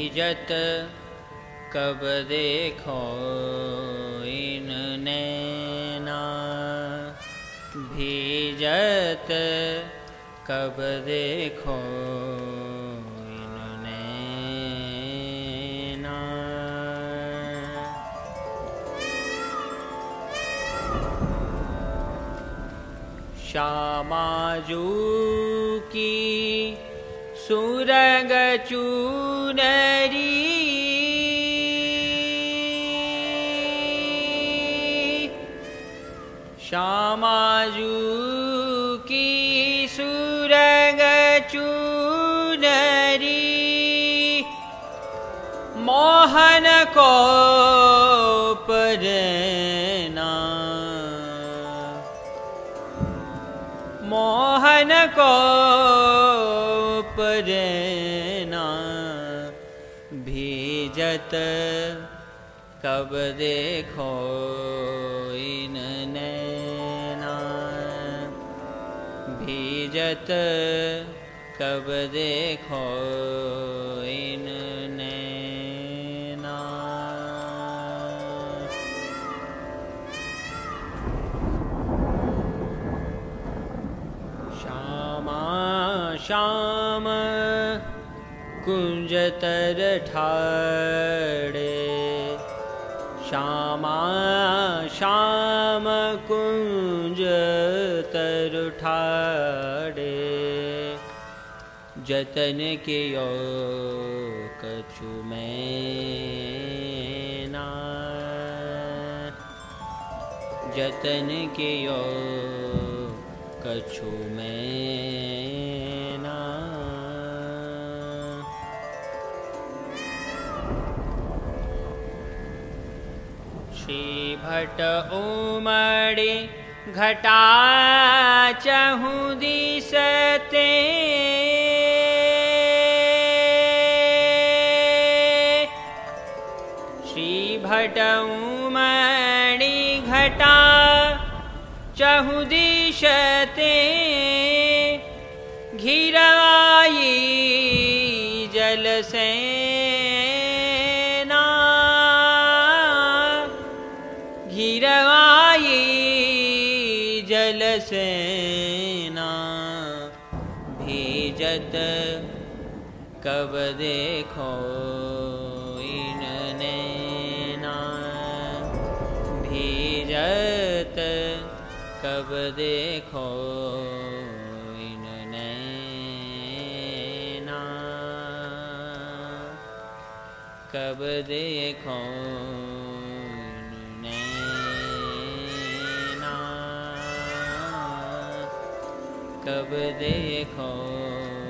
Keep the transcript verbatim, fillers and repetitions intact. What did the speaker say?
भीजत कब देखो इन नैना, भीजत कब देखो इन नैना। श्यामाजू की सुरग चूनरी, श्यामाजू की सुरग चूनरी, मोहन को परना, मोहन को परना, भीजत कब देखो इन नैना, भीजत कब देखो इन नैना। श्यामा श्याम कुंज तर ठाड़े, श्यामा श्याम कुंज तर ठाड़े, जतन कियो कछु मैना, जतन कियो कछु मैना। श्री भट उमड़ी घटा चहुँ दिसते, श्री भट उमड़ी घटा चहुँ दिशते, घिरवाई जल सेना, घिरवाई जल सेना, भीजत कब देखो इन नैना, भीजत कब देखो इन नैना, कब देखो इन नैना, कब देखो